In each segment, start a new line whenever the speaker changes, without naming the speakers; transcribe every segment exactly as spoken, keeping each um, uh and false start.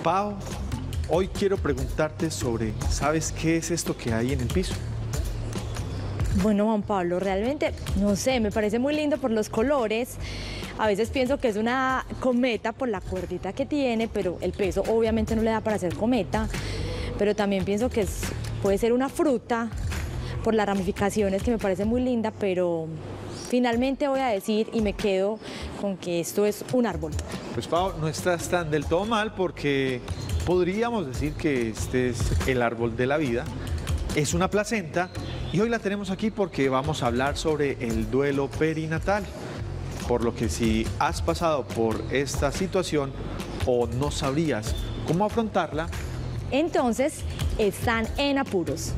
Pau, hoy quiero preguntarte sobre, ¿sabes qué es esto que hay en el piso?
Bueno, Juan Pablo, realmente, no sé, me parece muy lindo por los colores. A veces pienso que es una cometa por la cuerdita que tiene, pero el peso obviamente no le da para hacer cometa. Pero también pienso que es, puede ser una fruta por las ramificaciones, que me parece muy linda, pero finalmente voy a decir y me quedo con que esto es un árbol.
Pues Pau, no estás tan del todo mal porque podríamos decir que este es el árbol de la vida. Es una placenta y hoy la tenemos aquí porque vamos a hablar sobre el duelo perinatal. Por lo que si has pasado por esta situación o no sabrías cómo afrontarla,
entonces están en apuros.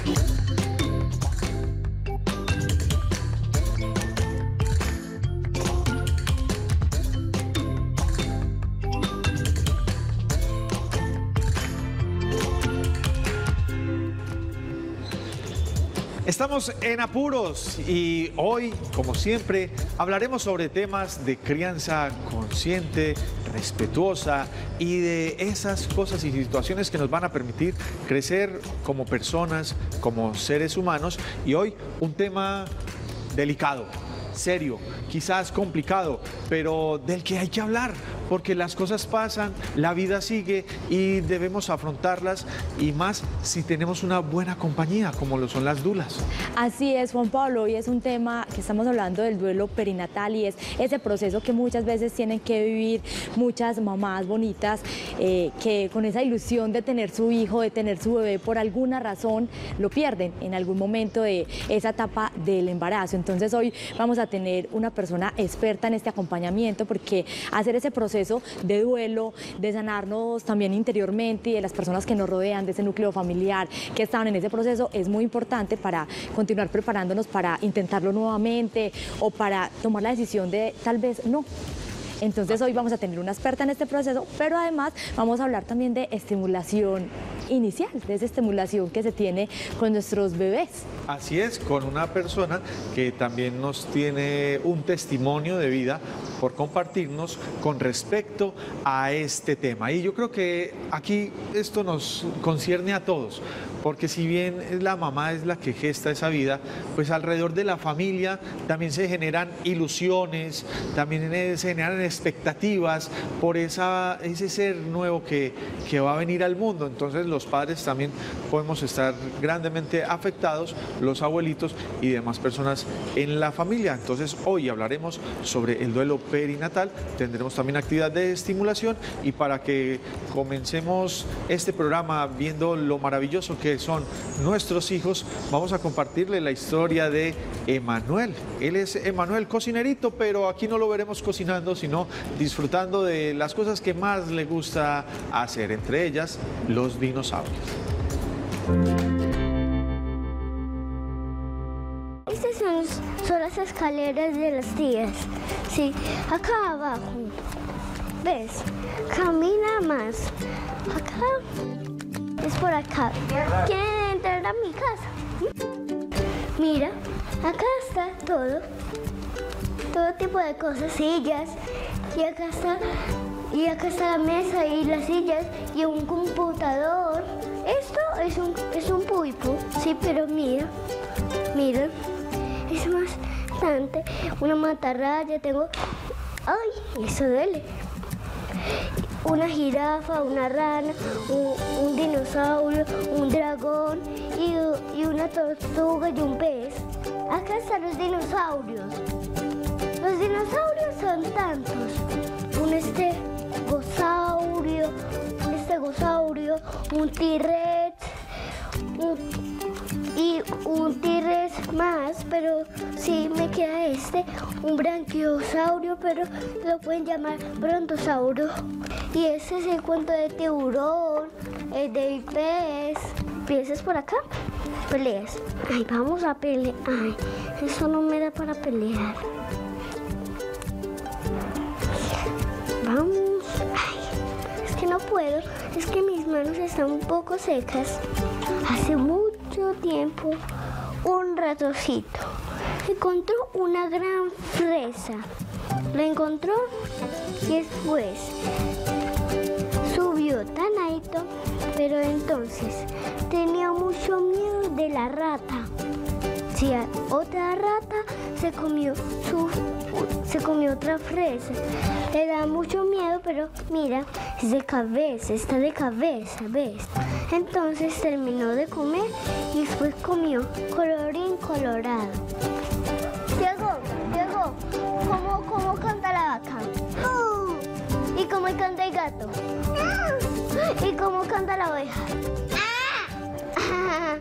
Estamos en apuros y hoy, como siempre, hablaremos sobre temas de crianza consciente, respetuosa y de esas cosas y situaciones que nos van a permitir crecer como personas, como seres humanos. Y hoy un tema delicado, serio, quizás complicado, pero del que hay que hablar, porque las cosas pasan, la vida sigue y debemos afrontarlas, y más si tenemos una buena compañía, como lo son las dulas.
Así es, Juan Pablo, hoy es un tema que estamos hablando del duelo perinatal y es ese proceso que muchas veces tienen que vivir muchas mamás bonitas eh, que con esa ilusión de tener su hijo, de tener su bebé, por alguna razón lo pierden en algún momento de esa etapa del embarazo. Entonces hoy vamos a tener una persona experta en este acompañamiento, porque hacer ese proceso de duelo, de sanarnos también interiormente y de las personas que nos rodean, de ese núcleo familiar que estaban en ese proceso, es muy importante para continuar preparándonos para intentarlo nuevamente o para tomar la decisión de tal vez no. Entonces hoy vamos a tener una experta en este proceso, pero además vamos a hablar también de estimulación inicial, de esa estimulación que se tiene con nuestros bebés.
Así es, con una persona que también nos tiene un testimonio de vida por compartirnos con respecto a este tema. Y yo creo que aquí esto nos concierne a todos, porque si bien la mamá es la que gesta esa vida, pues alrededor de la familia también se generan ilusiones, también se generan expectativas por esa, ese ser nuevo que, que va a venir al mundo. Entonces los padres también podemos estar grandemente afectados, los abuelitos y demás personas en la familia. Entonces hoy hablaremos sobre el duelo perinatal, tendremos también actividad de estimulación, y para que comencemos este programa viendo lo maravilloso que son nuestros hijos, vamos a compartirle la historia de Emanuel. Él es Emanuel, cocinerito, pero aquí no lo veremos cocinando, sino disfrutando de las cosas que más le gusta hacer, entre ellas los dinosaurios.
Estas son, son las escaleras de las tías. Sí, acá abajo. ¿Ves? Camina más. Acá es por acá. ¿Quieren entrar a mi casa? Mira, acá está todo. Todo tipo de cosas, sillas. Y acá está, y acá está la mesa y las sillas y un computador. Esto es un, es un pulpo, sí, pero mira, mira, es más grande. Una matarraya, tengo, ay, eso duele. Una jirafa, una rana, un, un dinosaurio, un dragón y, y una tortuga y un pez. Acá están los dinosaurios. Los dinosaurios son tantos. Un estegosaurio, un estegosaurio, un T-Rex y un T-Rex más, pero sí me queda este, un branquiosaurio, pero lo pueden llamar brontosaurio. Y ese es el cuento de tiburón, el del pez. ¿Piensas por acá? Peleas. Ay, vamos a pelear. Ay, eso no me da para pelear. Vamos. Ay, es que no puedo. Es que mis manos están un poco secas. Hace mucho tiempo, un ratoncito encontró una gran fresa. La encontró y después subió tan alto, pero entonces tenía mucho miedo de la rata. Si otra rata se comió, su, se comió otra fresa. Le da mucho miedo, pero mira, es de cabeza, está de cabeza, ¿ves? Entonces terminó de comer y después comió colorín colorado. Diego, Diego, ¿cómo, cómo canta la vaca? Uh. ¿Y cómo canta el gato? Uh. ¿Y cómo canta la oveja? Ah.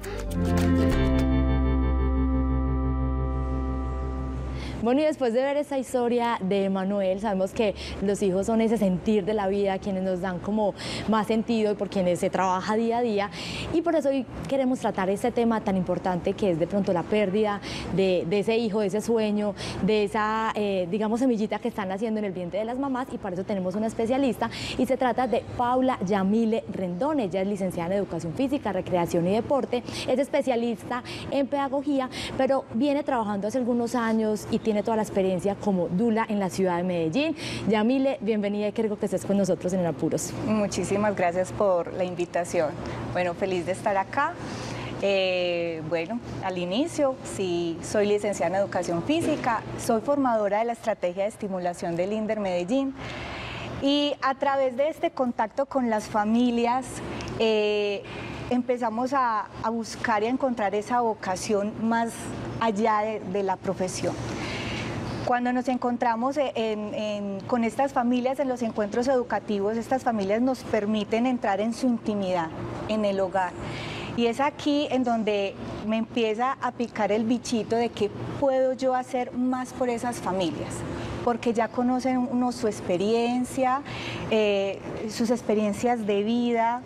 Bueno, y después de ver esta historia de Manuel, sabemos que los hijos son ese sentir de la vida, quienes nos dan como más sentido y por quienes se trabaja día a día. Y por eso hoy queremos tratar este tema tan importante que es de pronto la pérdida de, de ese hijo, de ese sueño, de esa, eh, digamos, semillita que están haciendo en el vientre de las mamás. Y para eso tenemos una especialista y se trata de Paula Yamile Rendón. Ella es licenciada en Educación Física, Recreación y Deporte, es especialista en pedagogía, pero viene trabajando hace algunos años y tiene tiene toda la experiencia como dula en la ciudad de Medellín. Yamile, bienvenida y queremos que estés con nosotros en Apuros.
Muchísimas gracias por la invitación. Bueno, feliz de estar acá. Eh, bueno, al inicio, sí, soy licenciada en Educación Física, soy formadora de la Estrategia de Estimulación del INDER Medellín y a través de este contacto con las familias eh, empezamos a, a buscar y a encontrar esa vocación más allá de, de la profesión. Cuando nos encontramos en, en, con estas familias en los encuentros educativos, estas familias nos permiten entrar en su intimidad, en el hogar. Y es aquí en donde me empieza a picar el bichito de qué puedo yo hacer más por esas familias, porque ya conocen uno su experiencia, eh, sus experiencias de vida,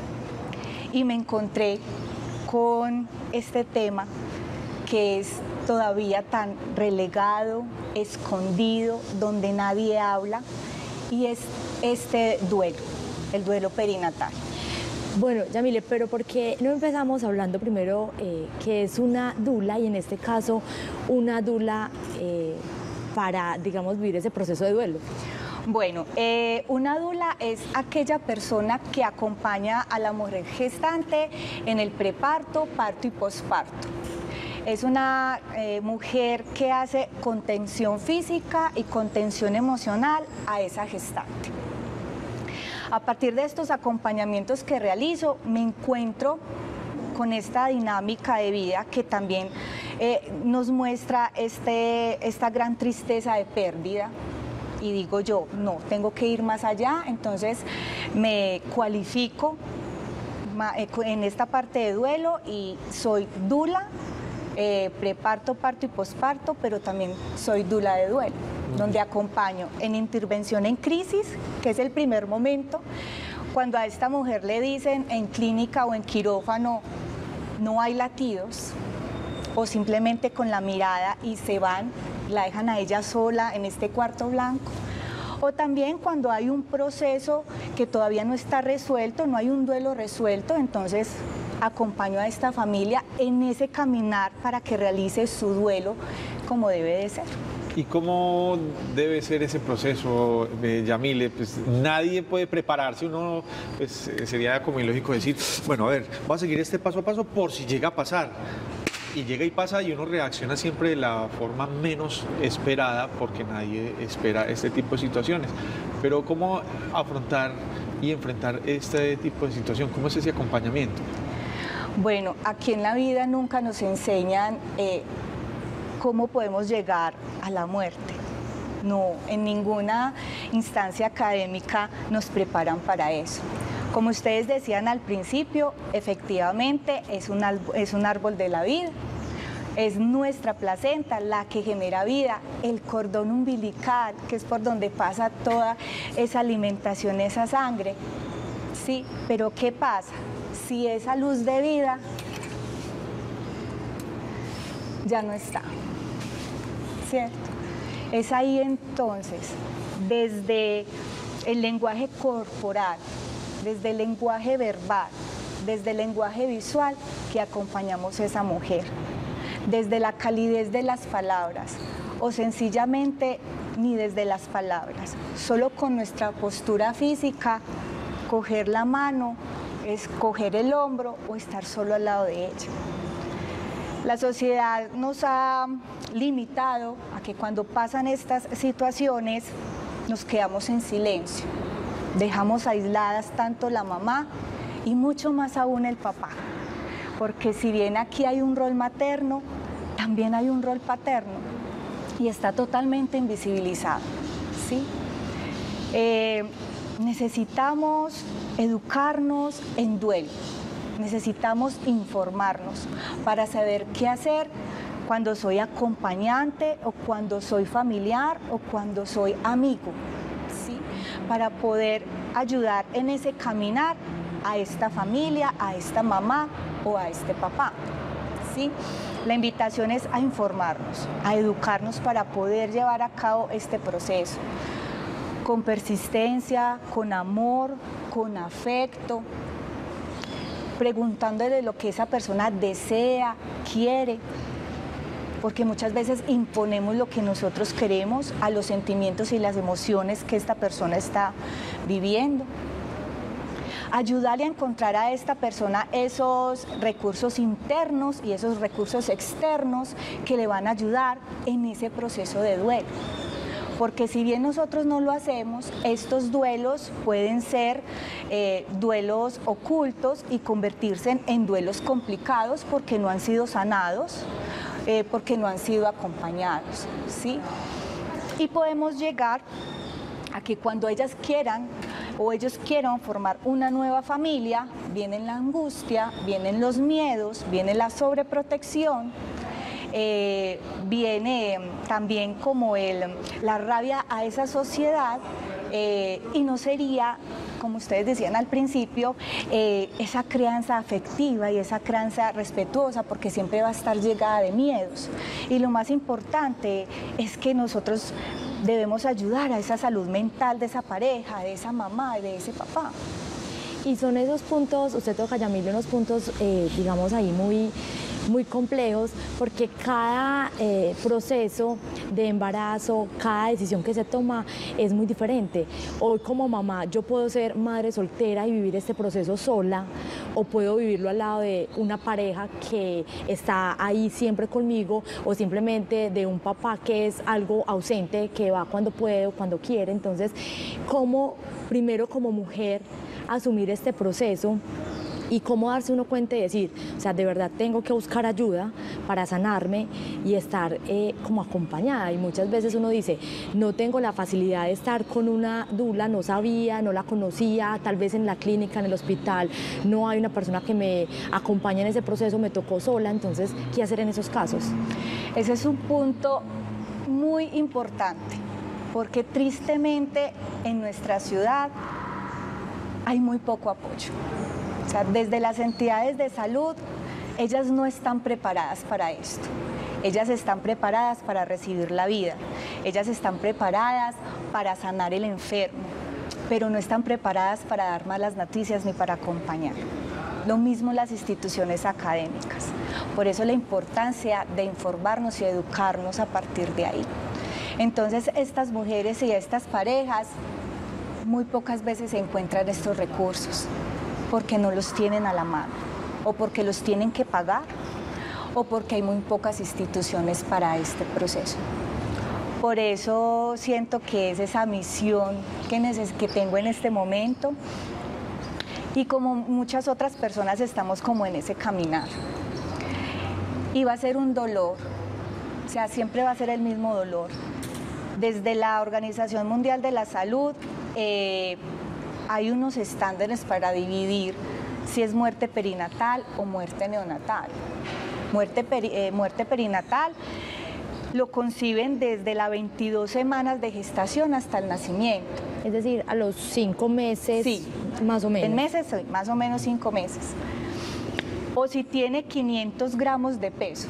y me encontré con este tema que es todavía tan relegado, escondido, donde nadie habla, y es este duelo, el duelo perinatal.
Bueno, Yamile, pero ¿por qué no empezamos hablando primero eh, qué es una dula y en este caso una dula eh, para, digamos, vivir ese proceso de duelo?
Bueno, eh, una dula es aquella persona que acompaña a la mujer gestante en el preparto, parto y posparto. Es una eh, mujer que hace contención física y contención emocional a esa gestante. A partir de estos acompañamientos que realizo, me encuentro con esta dinámica de vida que también eh, nos muestra este, esta gran tristeza de pérdida. Y digo yo, no, tengo que ir más allá, entonces me cualifico en esta parte de duelo y soy dula. Eh, preparto, parto y posparto, pero también soy dula de duelo, donde acompaño en intervención en crisis, que es el primer momento, cuando a esta mujer le dicen en clínica o en quirófano no hay latidos, o simplemente con la mirada y se van, la dejan a ella sola en este cuarto blanco. O también cuando hay un proceso que todavía no está resuelto, no hay un duelo resuelto, entonces acompaño a esta familia en ese caminar para que realice su duelo como debe de ser.
¿Y cómo debe ser ese proceso, eh, Yamile? Pues nadie puede prepararse, uno pues, sería como ilógico decir, bueno, a ver, voy a seguir este paso a paso por si llega a pasar. Y llega y pasa y uno reacciona siempre de la forma menos esperada porque nadie espera este tipo de situaciones. Pero ¿cómo afrontar y enfrentar este tipo de situación? ¿Cómo es ese acompañamiento?
Bueno, aquí en la vida nunca nos enseñan eh, cómo podemos llegar a la muerte. No, en ninguna instancia académica nos preparan para eso. Como ustedes decían al principio, efectivamente es un, es un árbol de la vida, es nuestra placenta la que genera vida, el cordón umbilical, que es por donde pasa toda esa alimentación, esa sangre. Sí, pero ¿qué pasa? Si esa luz de vida ya no está, ¿cierto? Es ahí entonces, desde el lenguaje corporal, desde el lenguaje verbal, desde el lenguaje visual que acompañamos a esa mujer, desde la calidez de las palabras o sencillamente ni desde las palabras, solo con nuestra postura física coger la mano, es coger el hombro o estar solo al lado de ella. La sociedad nos ha limitado a que cuando pasan estas situaciones nos quedamos en silencio, dejamos aisladas tanto la mamá y mucho más aún el papá, porque si bien aquí hay un rol materno, también hay un rol paterno y está totalmente invisibilizado, ¿sí? Eh, necesitamos educarnos en duelo, necesitamos informarnos para saber qué hacer cuando soy acompañante o cuando soy familiar o cuando soy amigo, ¿sí? Para poder ayudar en ese caminar a esta familia, a esta mamá o a este papá, ¿sí? La invitación es a informarnos, a educarnos para poder llevar a cabo este proceso con persistencia, con amor, con afecto, preguntándole lo que esa persona desea, quiere, porque muchas veces imponemos lo que nosotros queremos a los sentimientos y las emociones que esta persona está viviendo. Ayudarle a encontrar a esta persona esos recursos internos y esos recursos externos que le van a ayudar en ese proceso de duelo. Porque si bien nosotros no lo hacemos, estos duelos pueden ser eh, duelos ocultos y convertirse en, en duelos complicados porque no han sido sanados, eh, porque no han sido acompañados, ¿sí? Y podemos llegar a que cuando ellas quieran o ellos quieran formar una nueva familia, viene la angustia, vienen los miedos, viene la sobreprotección, Eh, viene también como el, la rabia a esa sociedad eh, y no sería, como ustedes decían al principio, eh, esa crianza afectiva y esa crianza respetuosa, porque siempre va a estar llegada de miedos. Y lo más importante es que nosotros debemos ayudar a esa salud mental de esa pareja, de esa mamá y de ese papá.
Y son esos puntos, usted toca, Yamile, unos puntos, eh, digamos, ahí muy, muy complejos, porque cada eh, proceso de embarazo, cada decisión que se toma es muy diferente. Hoy como mamá yo puedo ser madre soltera y vivir este proceso sola, o puedo vivirlo al lado de una pareja que está ahí siempre conmigo, o simplemente de un papá que es algo ausente, que va cuando puede o cuando quiere. Entonces, ¿cómo primero como mujer asumir este proceso y cómo darse uno cuenta y decir, o sea, de verdad tengo que buscar ayuda para sanarme y estar eh, como acompañada? Y muchas veces uno dice, no tengo la facilidad de estar con una dula, no sabía, no la conocía, tal vez en la clínica, en el hospital, no hay una persona que me acompañe en ese proceso, me tocó sola. Entonces, ¿qué hacer en esos casos?
Ese es un punto muy importante, porque tristemente en nuestra ciudad hay muy poco apoyo. O sea, desde las entidades de salud, ellas no están preparadas para esto. Ellas están preparadas para recibir la vida. Ellas están preparadas para sanar el enfermo, pero no están preparadas para dar malas noticias ni para acompañar. Lo mismo las instituciones académicas. Por eso la importancia de informarnos y educarnos a partir de ahí. Entonces, estas mujeres y estas parejas muy pocas veces se encuentran estos recursos porque no los tienen a la mano, o porque los tienen que pagar, o porque hay muy pocas instituciones para este proceso. Por eso siento que es esa misión que, que tengo en este momento, y como muchas otras personas estamos como en ese caminar. Y va a ser un dolor, o sea, siempre va a ser el mismo dolor. Desde la Organización Mundial de la Salud, Eh, hay unos estándares para dividir si es muerte perinatal o muerte neonatal. Muerte, peri, eh, muerte perinatal lo conciben desde las veintidós semanas de gestación hasta el nacimiento.
Es decir, a los cinco meses,
sí,
más o menos.
En meses, sí, más o menos cinco meses. O si tiene quinientos gramos de peso.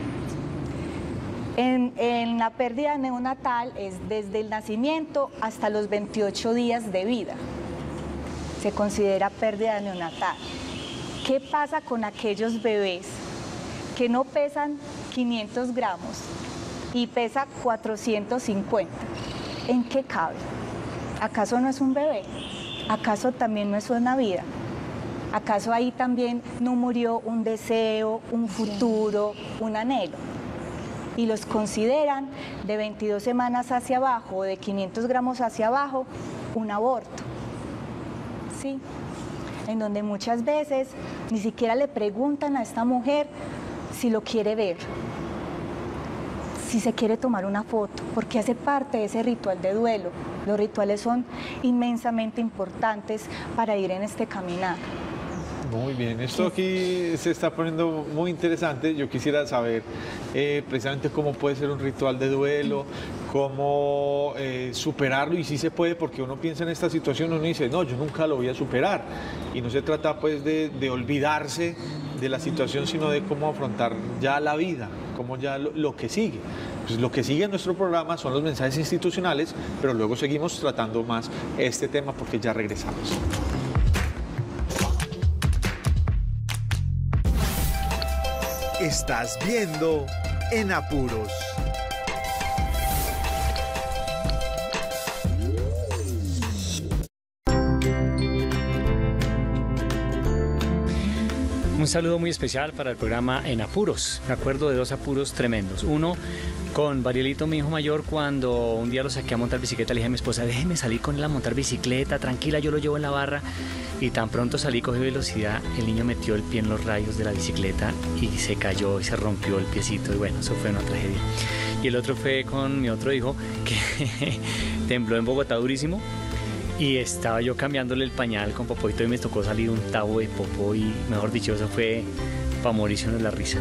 En, en la pérdida neonatal es desde el nacimiento hasta los veintiocho días de vida. Se considera pérdida neonatal. ¿Qué pasa con aquellos bebés que no pesan quinientos gramos y pesa cuatrocientos cincuenta? ¿En qué cabe? ¿Acaso no es un bebé? ¿acaso también no es una vida? ¿Acaso ahí también no murió un deseo, un futuro, un anhelo? Y los consideran de veintidós semanas hacia abajo o de quinientos gramos hacia abajo un aborto, ¿sí? En donde muchas veces ni siquiera le preguntan a esta mujer si lo quiere ver, si se quiere tomar una foto, porque hace parte de ese ritual de duelo. Los rituales son inmensamente importantes para ir en este caminar.
Muy bien, esto aquí se está poniendo muy interesante. Yo quisiera saber eh, precisamente cómo puede ser un ritual de duelo, cómo eh, superarlo, y si se puede, porque uno piensa en esta situación, uno dice, no, yo nunca lo voy a superar. Y no se trata pues de, de olvidarse de la situación, sino de cómo afrontar ya la vida, cómo ya lo, lo que sigue. Pues lo que sigue en nuestro programa son los mensajes institucionales, pero luego seguimos tratando más este tema porque ya regresamos.
Estás viendo En Apuros.
Un saludo muy especial para el programa En Apuros. Me acuerdo de dos apuros tremendos. Uno, con Varielito, mi hijo mayor, cuando un día lo saqué a montar bicicleta, le dije a mi esposa, déjeme salir con él a montar bicicleta, tranquila, yo lo llevo en la barra. Y tan pronto salí, cogí velocidad, el niño metió el pie en los rayos de la bicicleta y se cayó y se rompió el piecito. Y bueno, eso fue una tragedia. Y el otro fue con mi otro hijo, que tembló en Bogotá durísimo. Y estaba yo cambiándole el pañal con Popoito y me tocó salir un tabo de popó y, mejor dicho, eso fue para morirse uno de la risa.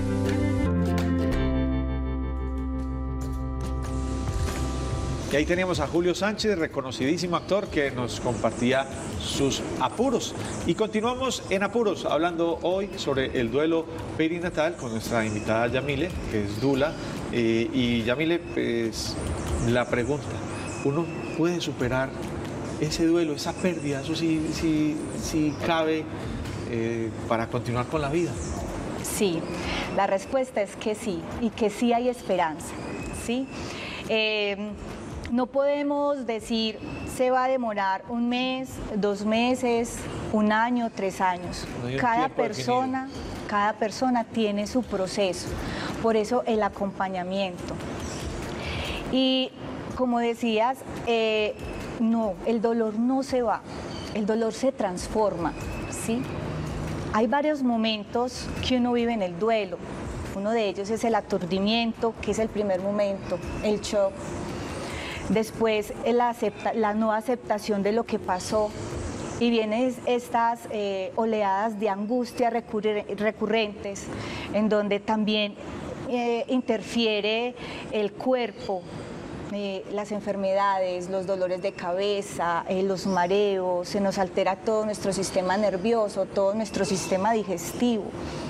Y ahí teníamos a Julio Sánchez, reconocidísimo actor, que nos compartía sus apuros. Y continuamos en Apuros, hablando hoy sobre el duelo perinatal con nuestra invitada Yamile, que es dula. Eh, y Yamile, pues, la pregunta, ¿uno puede superar ese duelo, esa pérdida? Eso sí, sí, sí cabe eh, para continuar con la vida.
Sí, la respuesta es que sí, y que sí hay esperanza, ¿sí? Eh, no podemos decir se va a demorar un mes, dos meses, un año, tres años.
No hay un
Cada
tiempo
persona, cada persona tiene su proceso, por eso el acompañamiento. Y como decías, eh, no, el dolor no se va, el dolor se transforma, ¿sí? Hay varios momentos que uno vive en el duelo. Uno de ellos es el aturdimiento, que es el primer momento, el shock. Después la, acepta, la no aceptación de lo que pasó. Y vienen estas eh, oleadas de angustia recurre, recurrentes, en donde también eh, interfiere el cuerpo. Eh, las enfermedades, los dolores de cabeza, eh, los mareos, se nos altera todo nuestro sistema nervioso, todo nuestro sistema digestivo.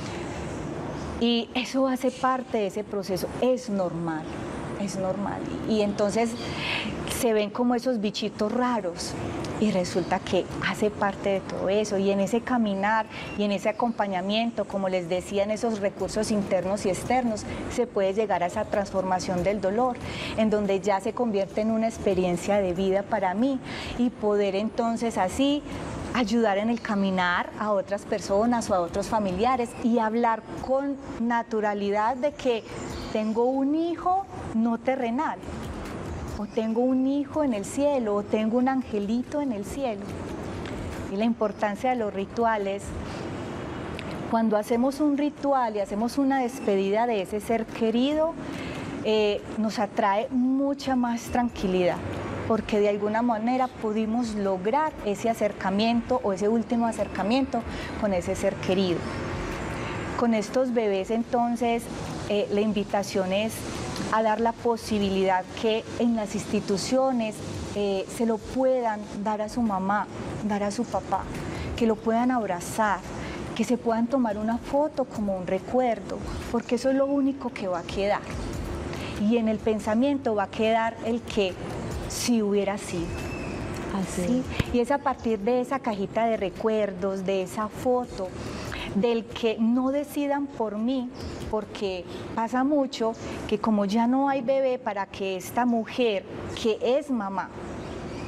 Y eso hace parte de ese proceso, es normal, es normal. Y entonces se ven como esos bichitos raros y resulta que hace parte de todo eso. Y en ese caminar y en ese acompañamiento, como les decía, en esos recursos internos y externos, se puede llegar a esa transformación del dolor, en donde ya se convierte en una experiencia de vida para mí y poder entonces así ayudar en el caminar a otras personas o a otros familiares y hablar con naturalidad de que tengo un hijo no terrenal, o tengo un hijo en el cielo, o tengo un angelito en el cielo. Y la importancia de los rituales, cuando hacemos un ritual y hacemos una despedida de ese ser querido, eh, nos atrae mucha más tranquilidad, porque de alguna manera pudimos lograr ese acercamiento o ese último acercamiento con ese ser querido. Con estos bebés entonces eh, la invitación es a dar la posibilidad que en las instituciones eh, se lo puedan dar a su mamá, dar a su papá, que lo puedan abrazar, que se puedan tomar una foto como un recuerdo, porque eso es lo único que va a quedar. Y en el pensamiento va a quedar el que si hubiera sido.
Así.
¿Sí? Y es a partir de esa cajita de recuerdos, de esa foto, del que no decidan por mí, porque pasa mucho que como ya no hay bebé para que esta mujer, que es mamá,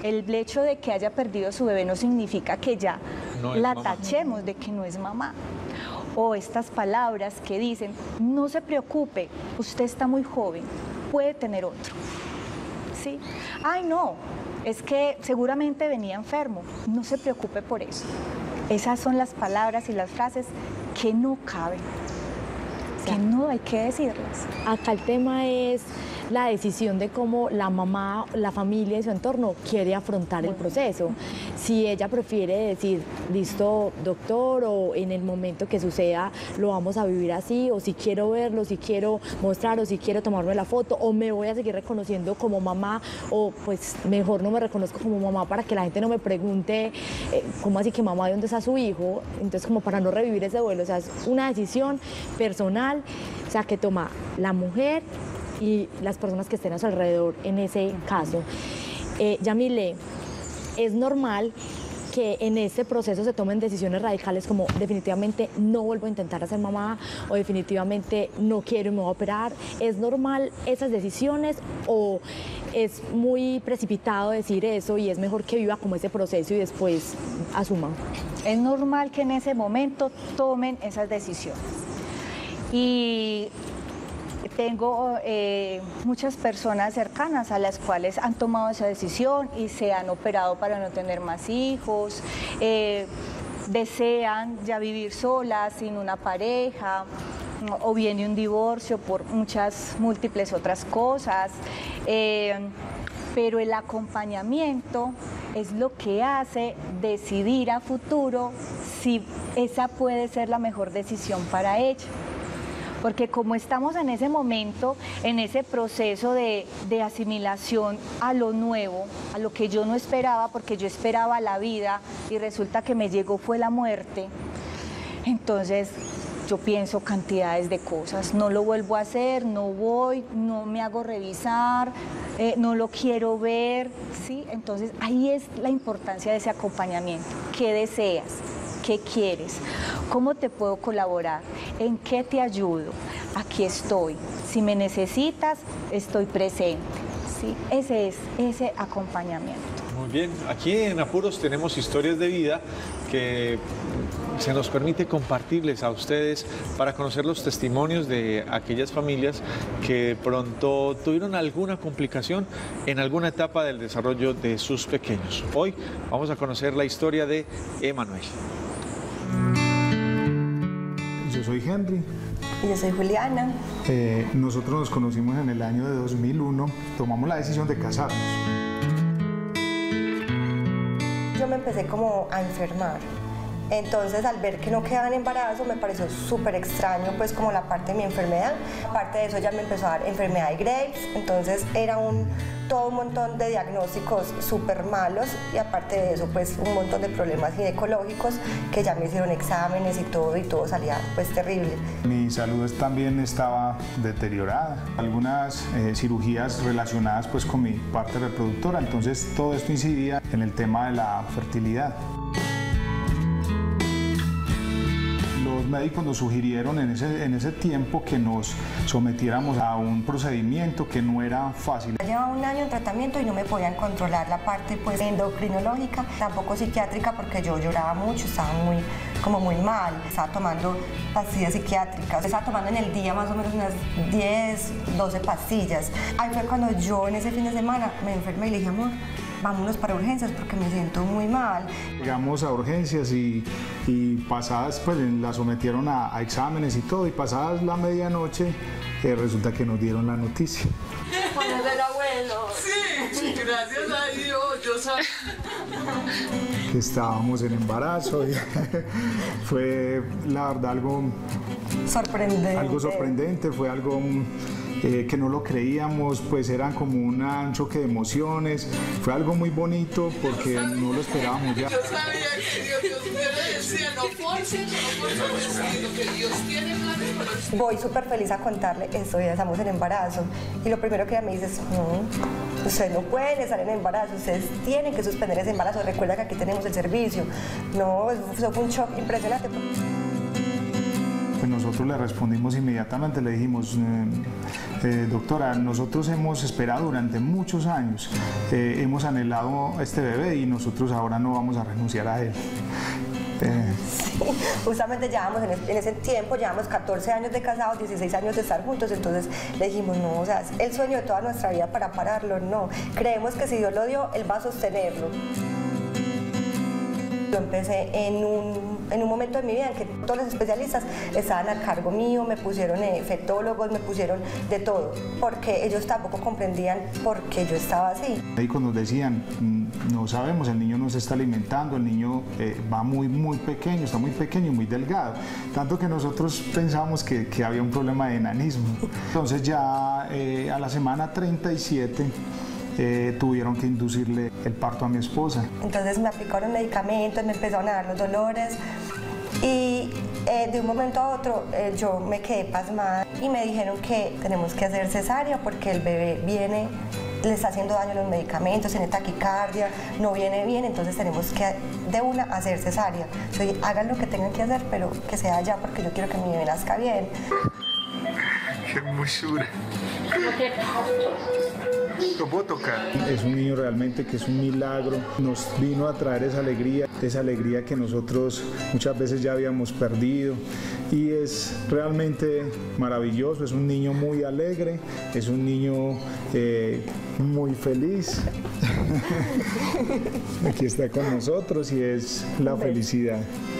El hecho de que haya perdido su bebé no significa que ya
no es
la
mamá.
tachemos de que no es mamá. O estas palabras que dicen, no se preocupe, usted está muy joven, puede tener otro. ¿Sí? Ay, no, es que seguramente venía enfermo, no se preocupe por eso. Esas son las palabras y las frases que no caben, que no hay que decirlas.
Acá el tema es la decisión de cómo la mamá, la familia y su entorno quiere afrontar el proceso. Si ella prefiere decir, listo, doctor, o en el momento que suceda lo vamos a vivir así, o si quiero verlo, si quiero mostrar, o si quiero tomarme la foto, o me voy a seguir reconociendo como mamá, o pues mejor no me reconozco como mamá para que la gente no me pregunte, eh, ¿cómo así que mamá, de dónde está su hijo? Entonces, como para no revivir ese duelo, o sea, es una decisión personal, o sea, que toma la mujer y las personas que estén a su alrededor en ese caso. Eh, Yamile, es normal que en este proceso se tomen decisiones radicales como definitivamente no vuelvo a intentar hacer mamá o definitivamente no quiero y me voy a operar. ¿Es normal esas decisiones o es muy precipitado decir eso y es mejor que viva como ese proceso y después asuma?
Es normal que en ese momento tomen esas decisiones. Y tengo eh, muchas personas cercanas a las cuales han tomado esa decisión y se han operado para no tener más hijos, eh, desean ya vivir solas, sin una pareja, o viene un divorcio por muchas múltiples otras cosas, eh, pero el acompañamiento es lo que hace decidir a futuro si esa puede ser la mejor decisión para ella. Porque como estamos en ese momento, en ese proceso de, de asimilación a lo nuevo, a lo que yo no esperaba, porque yo esperaba la vida y resulta que me llegó fue la muerte, entonces yo pienso cantidades de cosas, no lo vuelvo a hacer, no voy, no me hago revisar, eh, no lo quiero ver, ¿sí? Entonces ahí es la importancia de ese acompañamiento. ¿Qué deseas? ¿Qué quieres? ¿Cómo te puedo colaborar? ¿En qué te ayudo? Aquí estoy. Si me necesitas, estoy presente. ¿Sí? Ese es ese acompañamiento.
Muy bien, aquí en Apuros tenemos historias de vida que se nos permite compartirles a ustedes para conocer los testimonios de aquellas familias que de pronto tuvieron alguna complicación en alguna etapa del desarrollo de sus pequeños. Hoy vamos a conocer la historia de Emanuel.
Yo soy Henry.
Y yo soy Juliana.
Eh, nosotros nos conocimos en el año de dos mil uno, tomamos la decisión de casarnos.
Yo me empecé como a enfermar. Entonces, al ver que no quedaba en embarazo, me pareció súper extraño, pues, como la parte de mi enfermedad. Aparte de eso, ya me empezó a dar enfermedad de Graves, entonces era un, todo un montón de diagnósticos súper malos y aparte de eso, pues, un montón de problemas ginecológicos que ya me hicieron exámenes y todo, y todo salía, pues, terrible.
Mi salud también estaba deteriorada, algunas eh, cirugías relacionadas, pues, con mi parte reproductora, entonces todo esto incidía en el tema de la fertilidad. Los médicos nos sugirieron en ese, en ese tiempo que nos sometiéramos a un procedimiento que no era fácil.
Llevaba un año en tratamiento y no me podían controlar la parte, pues, endocrinológica, tampoco psiquiátrica, porque yo lloraba mucho, estaba muy, como muy mal. Estaba tomando pastillas psiquiátricas, estaba tomando en el día más o menos unas diez, doce pastillas. Ahí fue cuando yo en ese fin de semana me enfermé y le dije, amor, vámonos para urgencias porque me siento muy mal. Llegamos
a urgencias y, y pasadas, pues, la sometieron a, a exámenes y todo, y pasadas la medianoche, eh, resulta que nos dieron la noticia.
Cuando era bueno. Sí, gracias a Dios, yo sabía.
Que estábamos en embarazo y fue, la verdad, algo
sorprendente.
Algo sorprendente, fue algo Eh, que no lo creíamos, pues era como un choque de emociones, fue algo muy bonito porque no lo esperábamos ya.
Yo sabía que Dios, Dios me decía, no force, no force el destino, que Dios tiene planes para usted.
Voy súper feliz a contarle esto, ya estamos en embarazo, y lo primero que ella me dice es, no, ustedes no pueden estar en embarazo, ustedes tienen que suspender ese embarazo, recuerda que aquí tenemos el servicio. No, eso fue un shock impresionante.
pues nosotros le respondimos inmediatamente, le dijimos, eh, eh, doctora, nosotros hemos esperado durante muchos años, eh, hemos anhelado este bebé y nosotros ahora no vamos a renunciar a él. Eh,
Sí, justamente llevamos en, es- en ese tiempo, llevamos catorce años de casados, dieciséis años de estar juntos, entonces le dijimos, no, o sea, es el sueño de toda nuestra vida para pararlo, no. Creemos que si Dios lo dio, Él va a sostenerlo. Yo empecé en un, en un momento de mi vida en que todos los especialistas estaban a cargo mío, me pusieron eh, fetólogos, me pusieron de todo, porque ellos tampoco comprendían por qué yo estaba así.
Los médicos nos decían, "Mm, no sabemos, el niño no se está alimentando, el niño eh, va muy, muy pequeño, está muy pequeño, muy delgado", tanto que nosotros pensábamos que, que había un problema de enanismo. Entonces ya eh, a la semana treinta y siete eh, tuvieron que inducirle el parto a mi esposa.
Entonces me aplicaron medicamentos, me empezaron a dar los dolores y eh, de un momento a otro eh, yo me quedé pasmada y me dijeron que tenemos que hacer cesárea porque el bebé viene, le está haciendo daño los medicamentos, tiene taquicardia, no viene bien, entonces tenemos que de una hacer cesárea. Yo dije, hagan lo que tengan que hacer, pero que sea ya porque yo quiero que mi bebé nazca bien.
¡Qué hermosura! ¿Lo puedo tocar?
Es un niño realmente que es un milagro, nos vino a traer esa alegría, esa alegría que nosotros muchas veces ya habíamos perdido y es realmente maravilloso, es un niño muy alegre, es un niño eh, muy feliz. Aquí está con nosotros y es la felicidad.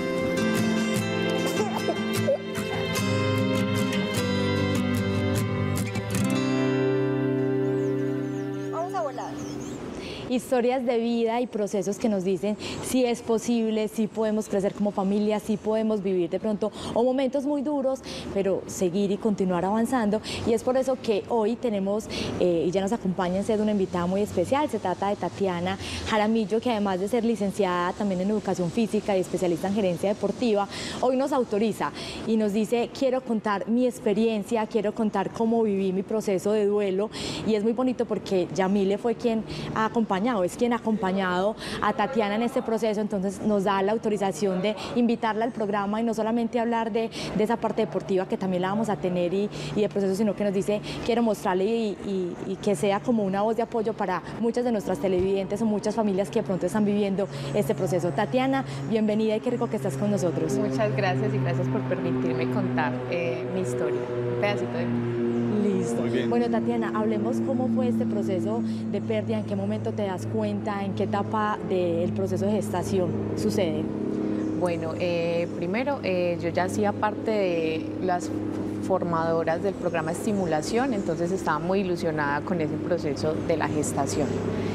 Vamos a volar.
Historias de vida y procesos que nos dicen si es posible, si podemos crecer como familia, si podemos vivir de pronto o momentos muy duros, pero seguir y continuar avanzando. Y es por eso que hoy tenemos, eh, y ya nos acompaña en ser una invitada muy especial, se trata de Tatiana Jaramillo, que además de ser licenciada también en educación física y especialista en gerencia deportiva, hoy nos autoriza y nos dice, quiero contar mi experiencia, quiero contar cómo viví mi proceso de duelo. Y es muy bonito porque Yamile fue quien ha acompañado, es quien ha acompañado a Tatiana en este proceso, entonces nos da la autorización de invitarla al programa y no solamente hablar de, de esa parte deportiva que también la vamos a tener y, y de proceso, sino que nos dice, quiero mostrarle y, y, y que sea como una voz de apoyo para muchas de nuestras televidentes o muchas familias que de pronto están viviendo este proceso. Tatiana, bienvenida y qué rico que estás con nosotros.
Muchas gracias y gracias por permitirme contar eh, mi historia, un pedacito de mí.
Listo.
Muy bien.
Bueno, Tatiana, hablemos cómo fue este proceso de pérdida, en qué momento te das cuenta, en qué etapa del proceso de gestación sucede.
Bueno, eh, primero eh, yo ya hacía parte de las formadoras del programa de estimulación, entonces estaba muy ilusionada con ese proceso de la gestación.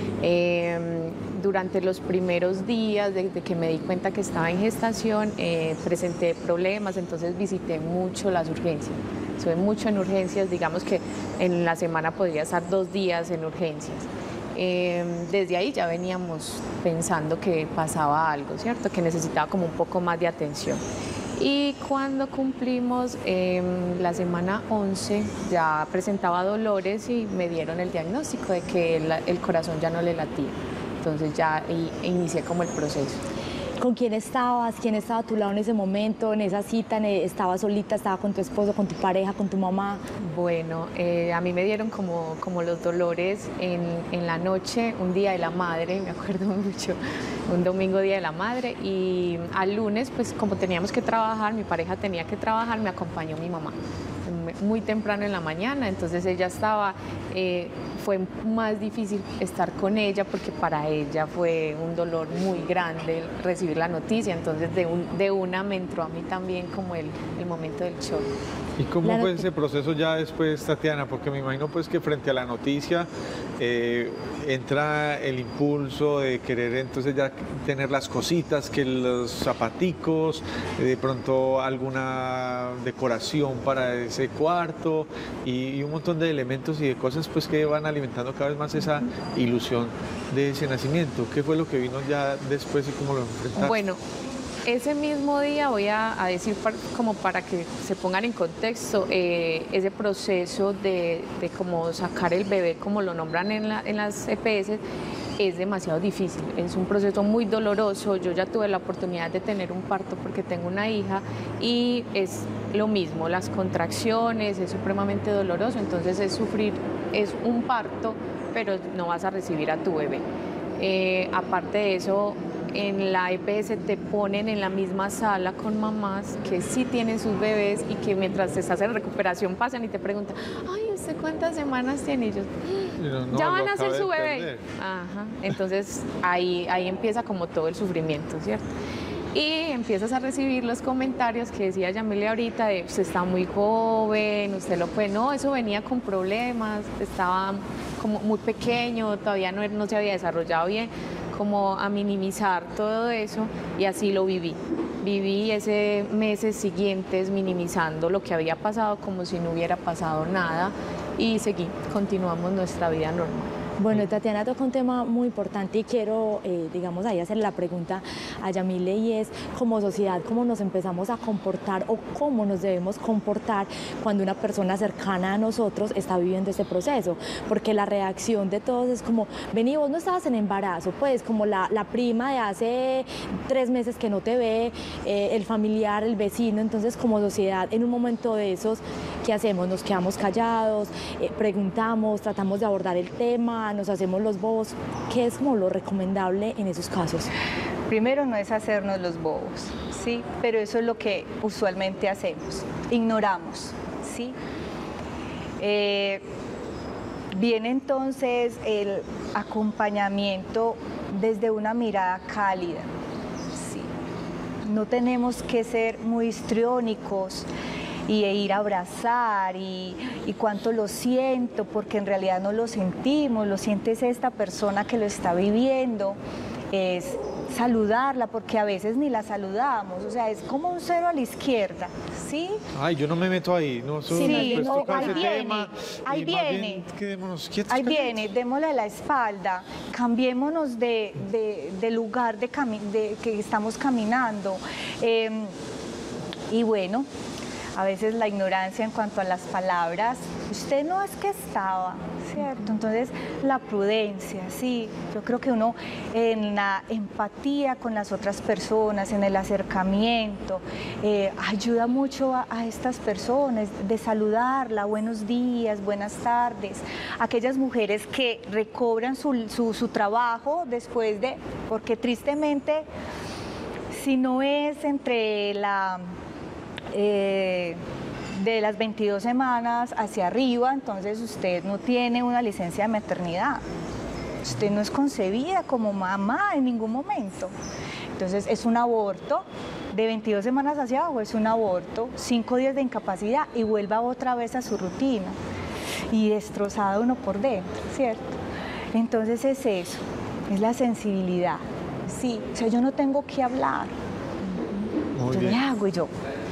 Eh, durante los primeros días, desde que me di cuenta que estaba en gestación, eh, presenté problemas, entonces visité mucho las urgencias. Estuve mucho en urgencias, digamos que en la semana podría estar dos días en urgencias. Eh, desde ahí ya veníamos pensando que pasaba algo, ¿cierto? Que necesitaba como un poco más de atención. Y cuando cumplimos eh, la semana once ya presentaba dolores y me dieron el diagnóstico de que el, el corazón ya no le latía. Entonces ya y, inicié como el proceso.
¿Con quién estabas? ¿Quién estaba a tu lado en ese momento, en esa cita? ¿Estabas solita? ¿Estabas con tu esposo, con tu pareja, con tu mamá?
Bueno, eh, a mí me dieron como, como los dolores en, en la noche, un día de la madre, me acuerdo mucho, un domingo día de la madre, y al lunes, pues como teníamos que trabajar, mi pareja tenía que trabajar, me acompañó mi mamá muy temprano en la mañana, entonces ella estaba, eh, fue más difícil estar con ella porque para ella fue un dolor muy grande recibir la noticia, entonces de, un, de una me entró a mí también como el, el momento del shock.
¿Y cómo fue ese proceso ya después, Tatiana? Porque me imagino pues que frente a la noticia eh, entra el impulso de querer entonces ya tener las cositas, que los zapaticos, de pronto alguna decoración para ese cuarto y, y un montón de elementos y de cosas pues que van alimentando cada vez más esa ilusión de ese nacimiento. ¿Qué fue lo que vino ya después y cómo lo enfrentaste?
Bueno, ese mismo día voy a, a decir para, como para que se pongan en contexto eh, ese proceso de, de como sacar el bebé, como lo nombran en, la, en las E P S, es demasiado difícil, es un proceso muy doloroso. Yo ya tuve la oportunidad de tener un parto porque tengo una hija y es lo mismo, las contracciones, es supremamente doloroso, entonces es sufrir, es un parto, pero no vas a recibir a tu bebé. Eh, aparte de eso, en la E P S te ponen en la misma sala con mamás que sí tienen sus bebés y que mientras estás en recuperación pasan y te preguntan, ay, ¿usted cuántas semanas tiene? Y yo,
Pero no,
ya van
lo
a ser
acabé
su
de
bebé.
perder.
Ajá. Entonces ahí, ahí empieza como todo el sufrimiento, ¿cierto? Y empiezas a recibir los comentarios que decía Yamile ahorita de usted está muy joven, usted lo puede, no, eso venía con problemas, estaba como muy pequeño, todavía no, no se había desarrollado bien, como a minimizar todo eso y así lo viví. Viví ese meses siguientes minimizando lo que había pasado como si no hubiera pasado nada y seguí, continuamos nuestra vida normal.
Bueno, Tatiana toca un tema muy importante y quiero, eh, digamos, ahí hacer la pregunta a Yamile y es, como sociedad, ¿cómo nos empezamos a comportar o cómo nos debemos comportar cuando una persona cercana a nosotros está viviendo este proceso? Porque la reacción de todos es como, vení, vos no estabas en embarazo, pues como la, la prima de hace tres meses que no te ve, eh, el familiar, el vecino. Entonces, como sociedad, en un momento de esos, ¿qué hacemos? Nos quedamos callados, eh, preguntamos, tratamos de abordar el tema, nos hacemos los bobos. ¿Qué es como lo recomendable en esos casos?
Primero, no es hacernos los bobos, ¿sí? Pero eso es lo que usualmente hacemos, ignoramos, ¿sí? Eh, viene entonces el acompañamiento desde una mirada cálida, ¿sí? No tenemos que ser muy histriónicos y ir a abrazar y, y cuánto lo siento, porque en realidad no lo sentimos, lo sientes esta persona que lo está viviendo, es saludarla, porque a veces ni la saludamos, o sea, es como un cero a la izquierda, ¿sí?
Ay, yo no me meto ahí, no, solo
Sí,
pues,
no,
toca
ahí
ese
viene,
tema
ahí
y más bien
viene.
quedémonos quietos,
Ahí
calladitos.
viene, démosle la espalda, cambiémonos de, de, de lugar de, cami de que estamos caminando. Eh, y bueno, a veces la ignorancia en cuanto a las palabras, usted no es que estaba, ¿cierto? Entonces, la prudencia, sí, yo creo que uno en la empatía con las otras personas, en el acercamiento, eh, ayuda mucho a, a estas personas, de saludarla, buenos días, buenas tardes, aquellas mujeres que recobran su, su, su trabajo después de, porque tristemente, si no es entre la... Eh, de las veintidós semanas hacia arriba, entonces usted no tiene una licencia de maternidad. Usted no es concebida como mamá en ningún momento. Entonces es un aborto, de veintidós semanas hacia abajo es un aborto, cinco días de incapacidad y vuelva otra vez a su rutina. Y destrozado uno por dentro, ¿cierto? Entonces es eso, es la sensibilidad. Sí, o sea, yo no tengo que hablar.
Muy
yo
bien.
le hago y yo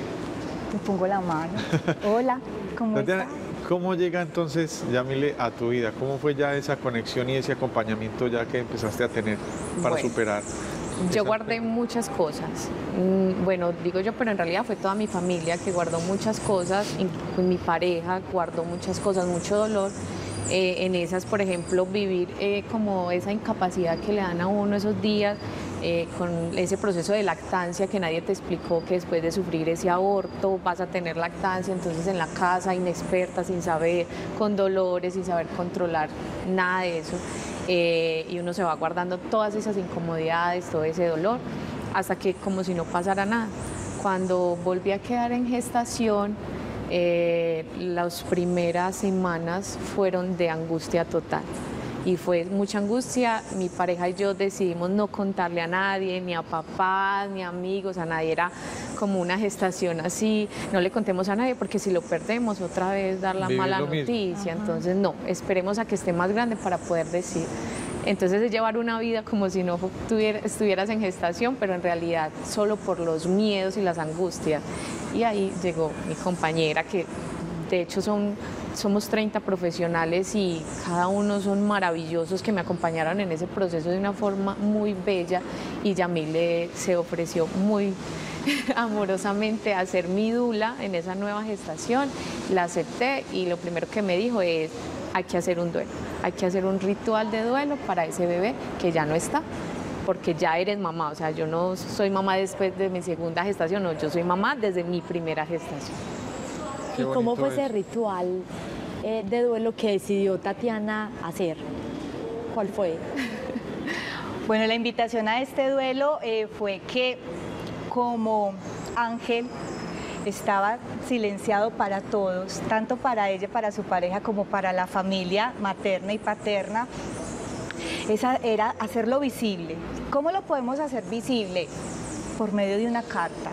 me pongo la mano. Hola, ¿cómo
Tatiana,
estás?
¿cómo llega entonces, Yamile, a tu vida? ¿Cómo fue ya esa conexión y ese acompañamiento ya que empezaste a tener para
Bueno,
superar?
Yo
esa-
guardé muchas cosas. Mm, Bueno, digo yo, pero en realidad fue toda mi familia que guardó muchas cosas, y mi pareja guardó muchas cosas, mucho dolor. Eh, en esas, por ejemplo, vivir eh, como esa incapacidad que le dan a uno esos días, eh, con ese proceso de lactancia que nadie te explicó que después de sufrir ese aborto vas a tener lactancia, entonces en la casa inexperta, sin saber, con dolores, sin saber controlar nada de eso, eh, y uno se va guardando todas esas incomodidades, todo ese dolor, hasta que como si no pasara nada. Cuando volví a quedar en gestación, eh, las primeras semanas fueron de angustia total. Y fue mucha angustia. Mi pareja y yo decidimos no contarle a nadie, ni a papás, ni a amigos, a nadie. Era como una gestación así, no le contemos a nadie porque si lo perdemos otra vez dar la
Vivir
mala
lo mismo.
noticia. Entonces no, esperemos a que esté más grande para poder decir. Entonces es llevar una vida como si no tuviera, estuvieras en gestación, pero en realidad solo por los miedos y las angustias. Y ahí llegó mi compañera, que de hecho son, somos treinta profesionales y cada uno son maravillosos, que me acompañaron en ese proceso de una forma muy bella, y Yamile se ofreció muy amorosamente a ser mi dula en esa nueva gestación. La acepté y lo primero que me dijo es: hay que hacer un duelo, hay que hacer un ritual de duelo para ese bebé que ya no está, porque ya eres mamá, o sea, yo no soy mamá después de mi segunda gestación, no, yo soy mamá desde mi primera gestación.
¿Y cómo fue ese ritual eh, de duelo que decidió Tatiana hacer? ¿Cuál fue?
Bueno, la invitación a este duelo eh, fue que como Ángel estaba silenciado para todos, tanto para ella, para su pareja, como para la familia materna y paterna, esa era hacerlo visible. ¿Cómo lo podemos hacer visible? Por medio de una carta,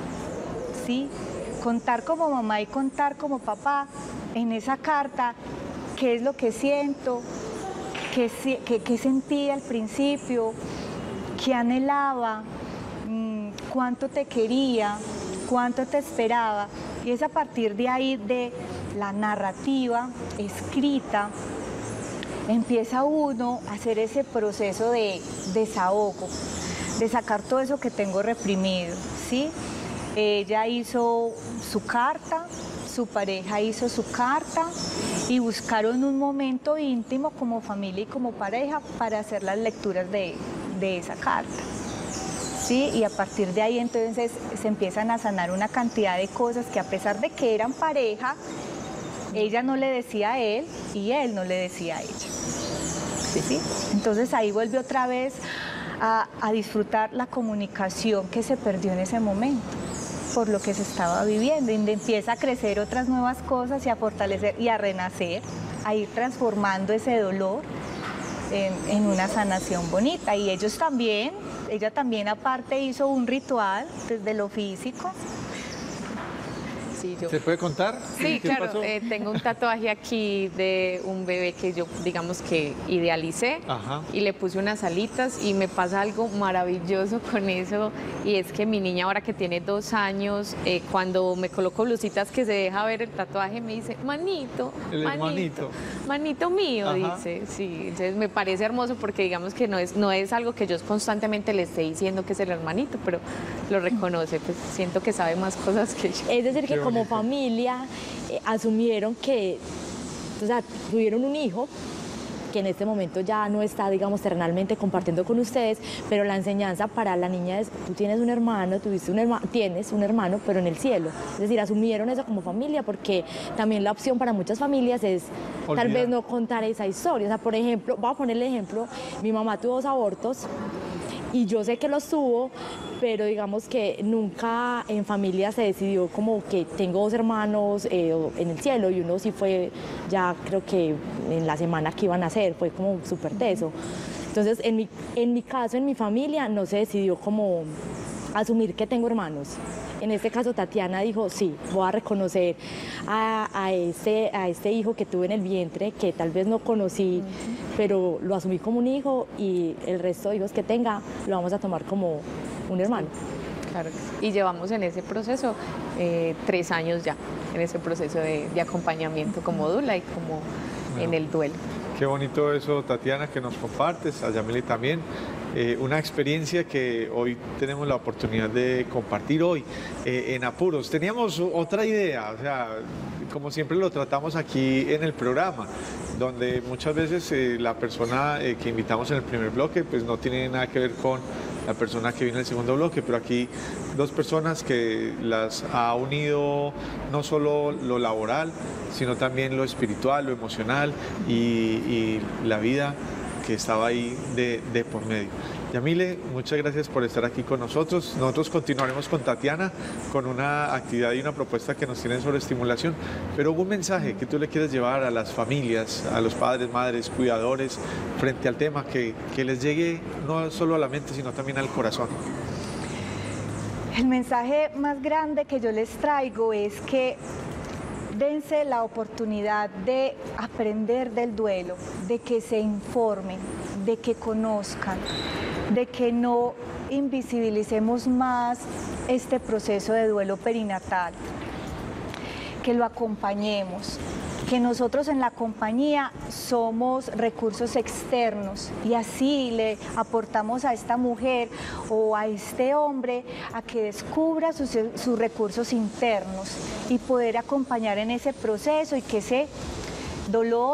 ¿sí? Contar como mamá y contar como papá en esa carta qué es lo que siento, qué, qué, qué sentía al principio, qué anhelaba, mmm, cuánto te quería, cuánto te esperaba. Y es a partir de ahí, de la narrativa escrita, empieza uno a hacer ese proceso de desahogo, de sacar todo eso que tengo reprimido, ¿sí? Ella hizo su carta, su pareja hizo su carta y buscaron un momento íntimo como familia y como pareja para hacer las lecturas de, de esa carta. ¿Sí? Y a partir de ahí entonces se empiezan a sanar una cantidad de cosas que, a pesar de que eran pareja, ella no le decía a él y él no le decía a ella. ¿Sí, sí? Entonces ahí vuelve otra vez a, a disfrutar la comunicación que se perdió en ese momento por lo que se estaba viviendo, y empieza a crecer otras nuevas cosas y a fortalecer y a renacer, a ir transformando ese dolor en, en una sanación bonita. Y ellos también, ella también aparte hizo un ritual desde lo físico.
Sí, yo...
¿Se puede contar?
Sí, claro, eh, tengo un tatuaje aquí de un bebé que yo, digamos que idealicé. Ajá. Y le puse unas alitas y me pasa algo maravilloso con eso, y es que mi niña ahora que tiene dos años, eh, cuando me coloco blusitas que se deja ver el tatuaje, me dice, manito,
el
manito,
manito,
manito mío,
Ajá.
dice, sí, entonces me parece hermoso porque digamos que no es, no es algo que yo constantemente le esté diciendo que es el hermanito, pero lo reconoce, pues siento que sabe más cosas que yo.
Es decir, que como familia eh, asumieron que, o sea, tuvieron un hijo que en este momento ya no está, digamos, terrenalmente compartiendo con ustedes, pero la enseñanza para la niña es, tú tienes un hermano, tuviste un hermano, tienes un hermano, pero en el cielo. Es decir, asumieron eso como familia, porque también la opción para muchas familias es Olvida. tal vez no contar esa historia. O sea, por ejemplo, voy a ponerle ejemplo, mi mamá tuvo dos abortos, y yo sé que los tuvo, pero digamos que nunca en familia se decidió como que tengo dos hermanos eh, en el cielo, y uno sí fue, ya creo que en la semana que iban a hacer, fue como súper teso. Entonces, en mi, en mi caso, en mi familia, no se decidió como asumir que tengo hermanos. En este caso, Tatiana dijo, sí, voy a reconocer a, a, este, a este hijo que tuve en el vientre, que tal vez no conocí, uh-huh. pero lo asumí como un hijo, y el resto de hijos que tenga lo vamos a tomar como un hermano.
Sí, claro. Y llevamos en ese proceso eh, tres años ya, en ese proceso de, de acompañamiento como dula y como bueno, en el duelo.
Qué bonito eso, Tatiana, que nos compartes, a Yamile también. Eh, una experiencia que hoy tenemos la oportunidad de compartir hoy eh, en Apuros. Teníamos otra idea, o sea, como siempre lo tratamos aquí en el programa, donde muchas veces eh, la persona eh, que invitamos en el primer bloque pues no tiene nada que ver con la persona que viene en el segundo bloque, pero aquí dos personas que las ha unido no solo lo laboral, sino también lo espiritual, lo emocional y, y la vida que estaba ahí de, de por medio. Yamile, muchas gracias por estar aquí con nosotros. Nosotros continuaremos con Tatiana con una actividad y una propuesta que nos tienen sobre estimulación, pero hubo un mensaje que tú le quieres llevar a las familias, a los padres, madres, cuidadores, frente al tema, que, que les llegue no solo a la mente, sino también al corazón.
El mensaje más grande que yo les traigo es que dense la oportunidad de aprender del duelo, de que se informen, de que conozcan, de que no invisibilicemos más este proceso de duelo perinatal, que lo acompañemos, que nosotros en la compañía somos recursos externos y así le aportamos a esta mujer o a este hombre a que descubra sus, sus recursos internos y poder acompañar en ese proceso, y que ese dolor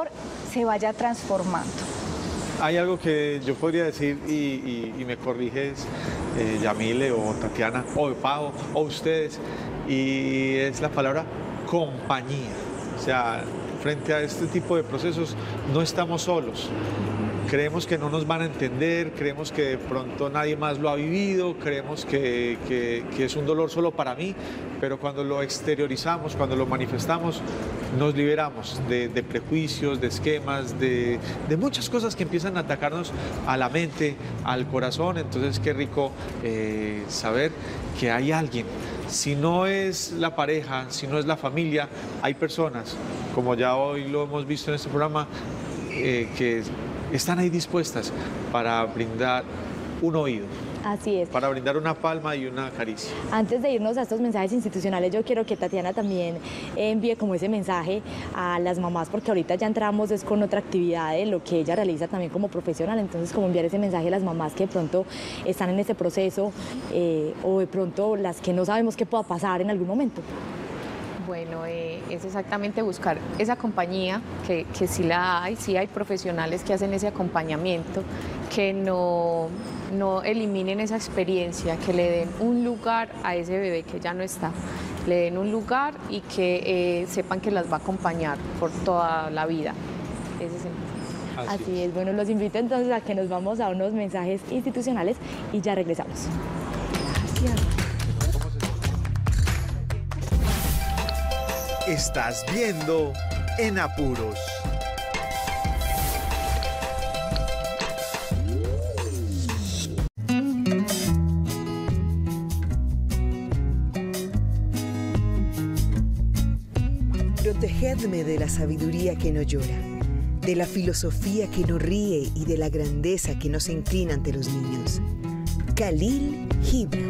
se vaya transformando.
Hay algo que yo podría decir y, y, y me corriges, eh, Yamile o Tatiana o Pau o ustedes, y es la palabra compañía. O sea, frente a este tipo de procesos no estamos solos. Creemos que no nos van a entender, creemos que de pronto nadie más lo ha vivido, creemos que, que, que es un dolor solo para mí, pero cuando lo exteriorizamos, cuando lo manifestamos, nos liberamos de, de prejuicios, de esquemas, de, de muchas cosas que empiezan a atacarnos a la mente, al corazón. Entonces, qué rico eh, saber que hay alguien. Si no es la pareja, si no es la familia, hay personas, como ya hoy lo hemos visto en este programa, eh, que están ahí dispuestas para brindar un oído.
Así es.
Para brindar una palma y una caricia.
Antes de irnos a estos mensajes institucionales, yo quiero que Tatiana también envíe como ese mensaje a las mamás, porque ahorita ya entramos es con otra actividad de lo que ella realiza también como profesional. Entonces, como enviar ese mensaje a las mamás que de pronto están en ese proceso eh, o de pronto las que no sabemos qué pueda pasar en algún momento.
Bueno, eh, es exactamente buscar esa compañía, que, que sí la hay, sí hay profesionales que hacen ese acompañamiento, que no, no eliminen esa experiencia, que le den un lugar a ese bebé que ya no está, le den un lugar y que eh, sepan que las va a acompañar por toda la vida. Ese es el...
Así, Así es. Bueno, los invito entonces a que nos vamos a unos mensajes institucionales y ya regresamos. Gracias.
Estás viendo En Apuros.
Protegedme de la sabiduría que no llora, de la filosofía que no ríe y de la grandeza que no se inclina ante los niños. Khalil Gibran.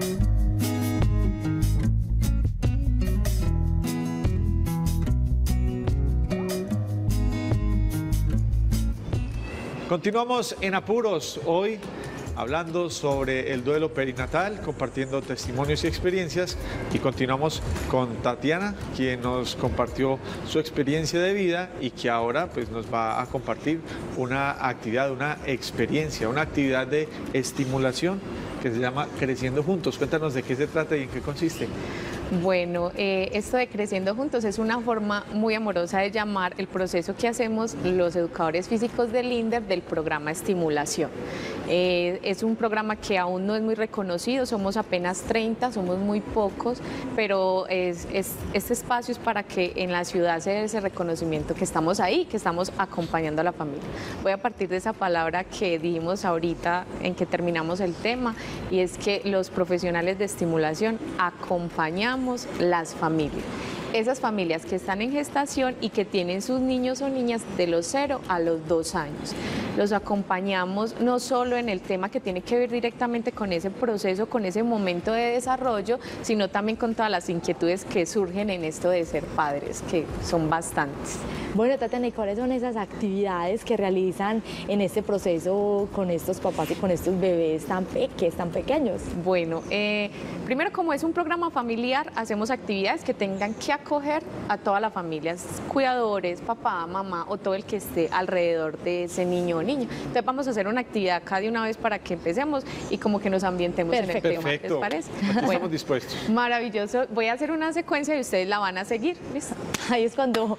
Continuamos en Apuros, hoy hablando sobre el duelo perinatal, compartiendo testimonios y experiencias, y continuamos con Tatiana, quien nos compartió su experiencia de vida y que ahora pues, nos va a compartir una actividad, una experiencia, una actividad de estimulación que se llama Creciendo Juntos. Cuéntanos de qué se trata y en qué consiste.
Bueno, eh, esto de Creciendo Juntos es una forma muy amorosa de llamar el proceso que hacemos los educadores físicos del INDER del programa Estimulación. Eh, es un programa que aún no es muy reconocido, somos apenas treinta, somos muy pocos, pero es, es, este espacio es para que en la ciudad se dé ese reconocimiento que estamos ahí, que estamos acompañando a la familia. Voy a partir de esa palabra que dijimos ahorita en que terminamos el tema, y es que los profesionales de estimulación acompañamos las familias. Esas familias que están en gestación y que tienen sus niños o niñas de los cero a los dos años. Los acompañamos no solo en el tema que tiene que ver directamente con ese proceso, con ese momento de desarrollo, sino también con todas las inquietudes que surgen en esto de ser padres, que son bastantes.
Bueno, Tatiana, ¿y cuáles son esas actividades que realizan en este proceso con estos papás y con estos bebés tan, peques, tan pequeños?
Bueno, eh, primero, como es un programa familiar, hacemos actividades que tengan que acoger a toda la familia, cuidadores, papá, mamá o todo el que esté alrededor de ese niño o niña. Entonces vamos a hacer una actividad acá de una vez para que empecemos y como que nos ambientemos
Perfecto.
en el tema.
Perfecto.
¿Les parece?
Bueno,
Bueno,
estamos dispuestos.
maravilloso. Voy a hacer una secuencia y ustedes la van a seguir. ¿Listo?
Ahí es cuando...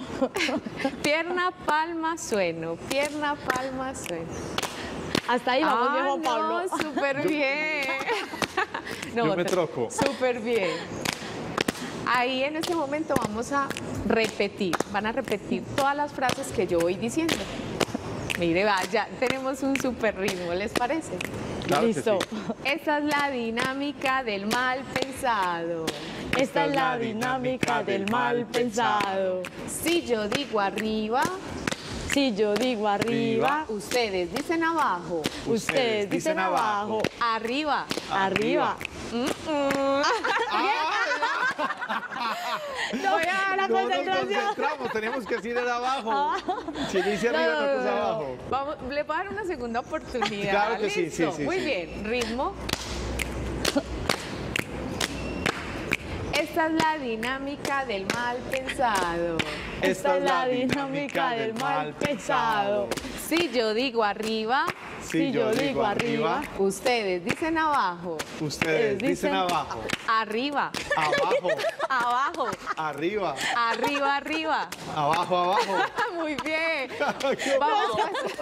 Pierna, palma, sueno. Pierna, palma, sueno.
Hasta ahí vamos,
ah,
viejo
no,
Pablo.
súper bien.
No, Yo me troco.
Súper bien. Ahí en este momento vamos a repetir, van a repetir todas las frases que yo voy diciendo. Mire, vaya, tenemos un súper ritmo, ¿les parece?
Claro.
Listo.
Que sí.
Esta es la dinámica del mal pensado.
Esta es la dinámica del mal pensado.
Si yo digo arriba,
si yo digo arriba,
ustedes dicen abajo.
Ustedes dicen abajo.
Arriba.
Arriba.
Mm -mm.
No,
a
la
No nos
concentración.
concentramos, tenemos que decir el abajo.
Abajo.
Si dice arriba, no, no, no, no, abajo.
Vamos, le voy a dar una segunda oportunidad.
Claro que sí,
¿Listo?
sí, sí,
Muy
sí.
bien, ritmo. Esta es la dinámica del mal pensado.
Esta es la dinámica del mal pensado.
Si yo digo arriba,
Si yo digo arriba,
ustedes dicen abajo.
ustedes dicen abajo.
Arriba,
Abajo,
abajo,
arriba,
arriba, arriba.
abajo, abajo.
Muy bien.
Qué
Vamos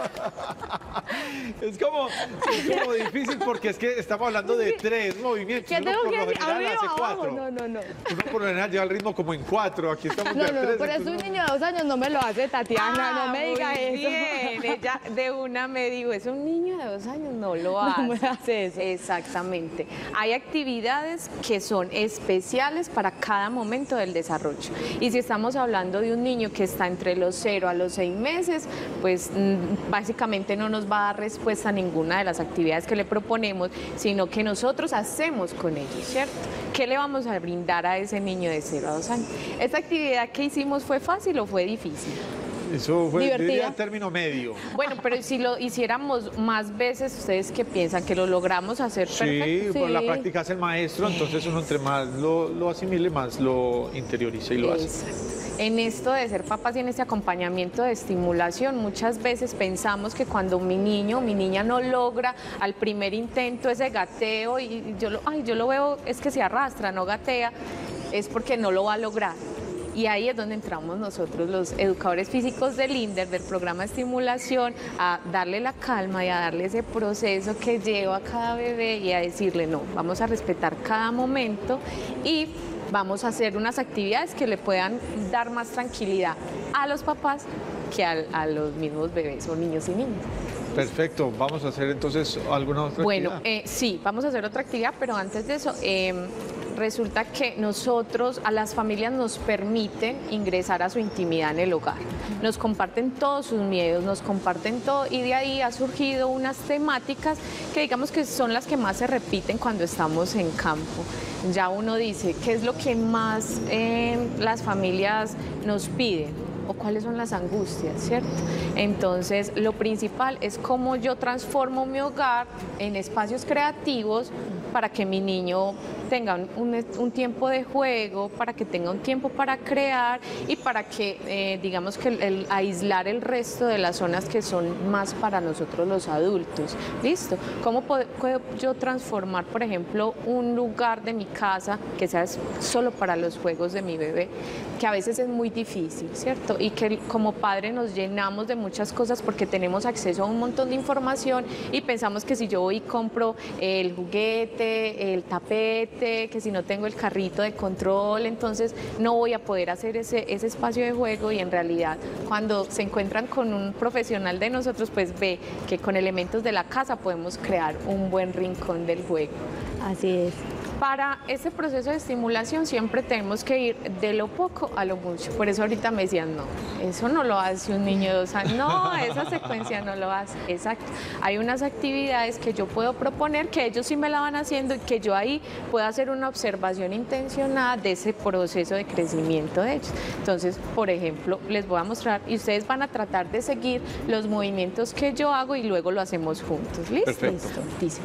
a... Es como, es como difícil porque es que estamos hablando de tres movimientos.
¿Qué
Uno
tengo
por
que
lo
decir?
general
¿Arriba
hace
o abajo?
cuatro.
No, no, no.
Uno por lo general lleva el ritmo como en cuatro. Aquí estamos
No,
de
no,
tres.
pero es un
entonces
niño de dos años, no me lo hace Tatiana, no me diga
muy
eso.
bien. Ella de una me dijo, es un niño de dos años, no lo hace.
No me hace eso.
Exactamente. Hay actividades que son especiales para cada momento del desarrollo. Y si estamos hablando de un niño que está entre los cero a los seis meses, pues mm, básicamente no nos va a dar respuesta a ninguna de las actividades que le proponemos, sino que nosotros hacemos con ellos, ¿cierto? ¿Qué le vamos a brindar a ese niño de cero a dos años? ¿Esta actividad que hicimos fue fácil o fue difícil?
Eso fue
Divertida.
diría, el término medio.
Bueno, pero si lo hiciéramos más veces, ¿ustedes qué piensan? ¿Que lo logramos hacer perfecto?
Sí, pues la práctica hace el maestro, entonces uno entre más lo, lo asimile, más lo interioriza y lo hace.
Exacto. En esto de ser papás y en este acompañamiento de estimulación, muchas veces pensamos que cuando mi niño o mi niña no logra al primer intento ese gateo y yo lo, ay, yo lo veo, es que se arrastra, no gatea, es porque no lo va a lograr. Y ahí es donde entramos nosotros, los educadores físicos del INDER, del programa de estimulación, a darle la calma y a darle ese proceso que lleva a cada bebé y a decirle, no, vamos a respetar cada momento y vamos a hacer unas actividades que le puedan dar más tranquilidad a los papás que a, a los mismos bebés o niños y niñas.
Perfecto, vamos a hacer entonces alguna otra
Bueno,
actividad.
eh, sí, vamos a hacer otra actividad, pero antes de eso, eh, resulta que nosotros, a las familias nos permiten ingresar a su intimidad en el hogar. Nos comparten todos sus miedos, nos comparten todo y de ahí ha surgido unas temáticas que digamos que son las que más se repiten cuando estamos en campo. Ya uno dice, ¿qué es lo que más eh, las familias nos piden? O cuáles son las angustias, ¿cierto? Entonces, lo principal es cómo yo transformo mi hogar en espacios creativos para que mi niño tenga un, un, un tiempo de juego, para que tenga un tiempo para crear y para que, eh, digamos que el, el aislar el resto de las zonas que son más para nosotros los adultos. ¿Listo? ¿Cómo puedo, puedo yo transformar, por ejemplo, un lugar de mi casa que sea solo para los juegos de mi bebé? Que a veces es muy difícil, ¿cierto? Y que como padre nos llenamos de muchas cosas porque tenemos acceso a un montón de información y pensamos que si yo voy y compro el juguete, el tapete, que si no tengo el carrito de control, entonces no voy a poder hacer ese, ese espacio de juego y en realidad cuando se encuentran con un profesional de nosotros, pues ve que con elementos de la casa podemos crear un buen rincón del juego.
Así es.
Para ese proceso de estimulación siempre tenemos que ir de lo poco a lo mucho. Por eso ahorita me decían, no, eso no lo hace un niño de dos años. No, esa secuencia no lo hace. Exacto. Hay unas actividades que yo puedo proponer, que ellos sí me la van haciendo y que yo ahí puedo hacer una observación intencionada de ese proceso de crecimiento de ellos. Entonces, por ejemplo, les voy a mostrar y ustedes van a tratar de seguir los movimientos que yo hago y luego lo hacemos juntos. ¿Listo?
Perfecto.
Listo. Dice.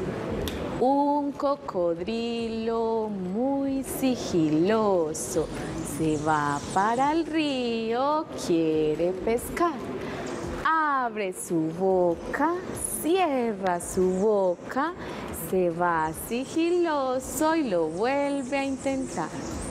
Un cocodrilo muy sigiloso se va para el río, quiere pescar. Abre su boca, cierra su boca, se va sigiloso y lo vuelve a intentar.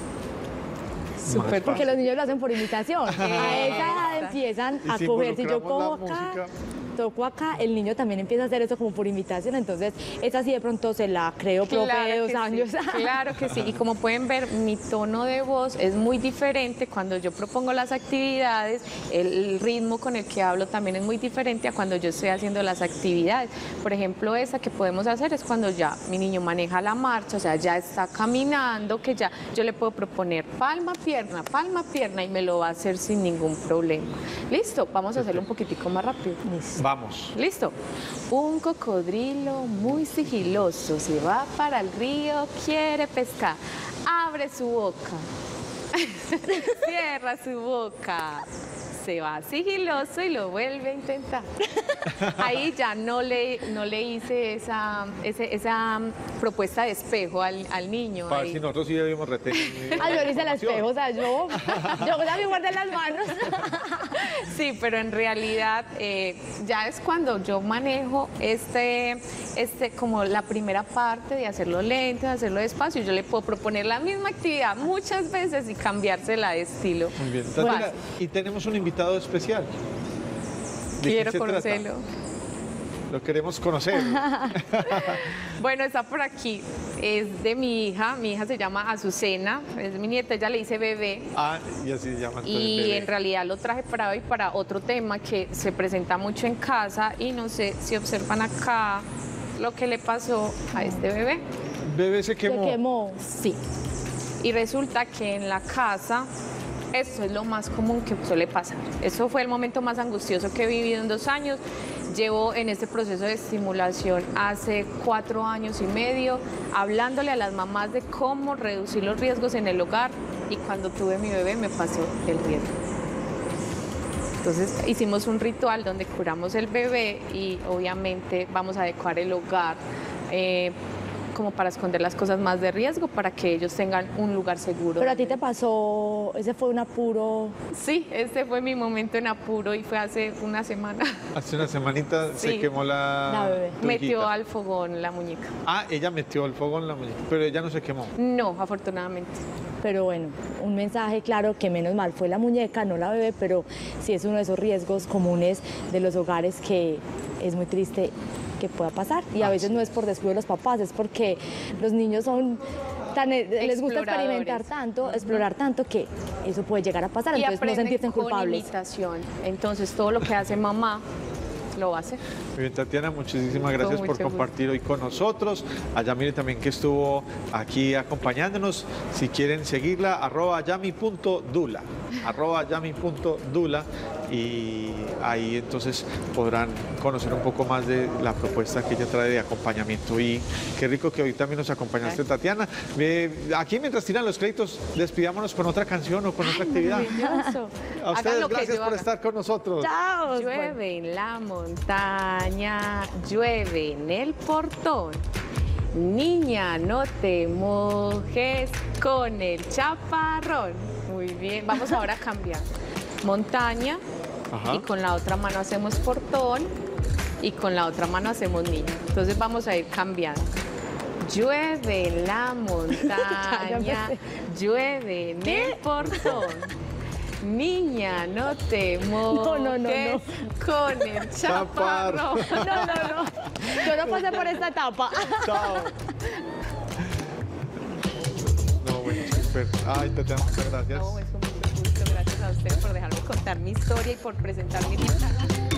Súper, porque los niños lo hacen por imitación. A esa edad empiezan a
si
coger. Si yo
involucramos
cojo
la
acá,
música.
toco acá, el niño también empieza a hacer eso como por imitación. Entonces, esa sí de pronto se la creo propia de dos
que
años.
Sí, claro que sí. Y como pueden ver, mi tono de voz es muy diferente cuando yo propongo las actividades. El ritmo con el que hablo también es muy diferente a cuando yo estoy haciendo las actividades. Por ejemplo, esa que podemos hacer es cuando ya mi niño maneja la marcha, o sea, ya está caminando, que ya yo le puedo proponer palma, pierna, palma, pierna y me lo va a hacer sin ningún problema. ¿Listo? Vamos a hacerlo un poquitico más rápido.
Vamos.
¿Listo? Un cocodrilo muy sigiloso se va para el río, quiere pescar. Abre su boca, cierra su boca, se va sigiloso y lo vuelve a intentar. Ahí ya no le, no le hice esa, ese, esa propuesta de espejo al, al niño.
Para
ahí.
si nosotros sí debíamos retener.
Ah, yo hice el espejo, o sea, yo, yo ya me guardé las manos.
Sí, pero en realidad eh, ya es cuando yo manejo este, este, como la primera parte de hacerlo lento, de hacerlo despacio. Yo le puedo proponer la misma actividad muchas veces y cambiársela de estilo.
Muy bien. Tatiana, y tenemos un invitado especial. ¿De
Quiero
quién se
conocerlo.
trata? Lo queremos conocer.
Bueno, está por aquí. Es de mi hija. Mi hija se llama Azucena. Es mi nieta. Ella le dice bebé.
Ah, y así se llama.
Y
bebé.
en realidad lo traje para hoy para otro tema que se presenta mucho en casa. Y no sé si observan acá lo que le pasó a este bebé.
Bebé se quemó.
Se quemó.
Sí. Y resulta que en la casa, esto es lo más común que suele pasar. Eso fue el momento más angustioso que he vivido en dos años. Llevo en este proceso de estimulación hace cuatro años y medio, hablándole a las mamás de cómo reducir los riesgos en el hogar, y cuando tuve mi bebé me pasó el riesgo. Entonces hicimos un ritual donde curamos el bebé y obviamente vamos a adecuar el hogar eh, como para esconder las cosas más de riesgo, para que ellos tengan un lugar seguro.
Pero a ti te pasó, ese fue un apuro.
Sí, ese fue mi momento en apuro y fue hace una semana.
Hace una semanita
Sí.
se quemó la,
La bebé.
tu
Metió
hijita.
al fogón la muñeca.
Ah, ella metió el fuego en la muñeca, pero ella no se quemó.
No, afortunadamente.
Pero bueno, un mensaje claro que menos mal fue la muñeca, no la bebé, pero sí es uno de esos riesgos comunes de los hogares que es muy triste que pueda pasar. Y a veces no es por descuido de los papás, es porque los niños son tan, les gusta experimentar tanto, explorar tanto, que eso puede llegar a pasar,
Y
entonces no
aprenden
sentirse
con
culpables.
imitación. Entonces todo lo que hace mamá lo va a hacer.
Muy bien, Tatiana, muchísimas gracias
Con
por
mucho
compartir hoy con nosotros. A Yamile también, que estuvo aquí acompañándonos. Si quieren seguirla, arroba yami punto dula, arroba yami punto dula, y ahí entonces podrán conocer un poco más de la propuesta que ella trae de acompañamiento. Y qué rico que hoy también nos acompañaste, Tatiana. Eh, aquí mientras tiran los créditos, despidámonos con otra canción o con otra actividad.
Maravilloso.
A
Hagan
ustedes,
lo que
gracias
yo
por
haga.
estar con nosotros.
Chao.
Llueve en la montaña, llueve en el portón. Niña, no te mojes con el chaparrón. Muy bien, vamos ahora a cambiar. Montaña,
Ajá.
y con la otra mano hacemos portón, y con la otra mano hacemos niña. Entonces vamos a ir cambiando. Llueve en la montaña, llueve en el portón. Niña, no te mojes
No, no, no, no.
con el chaparrón.
No, no, no. Yo no pasé por esta etapa.
Chao. No, bueno, súper. Ay, Tatiana, muchas gracias.
No, es con mucho gusto. Gracias a ustedes por dejarme contar mi historia y por presentar mi lista.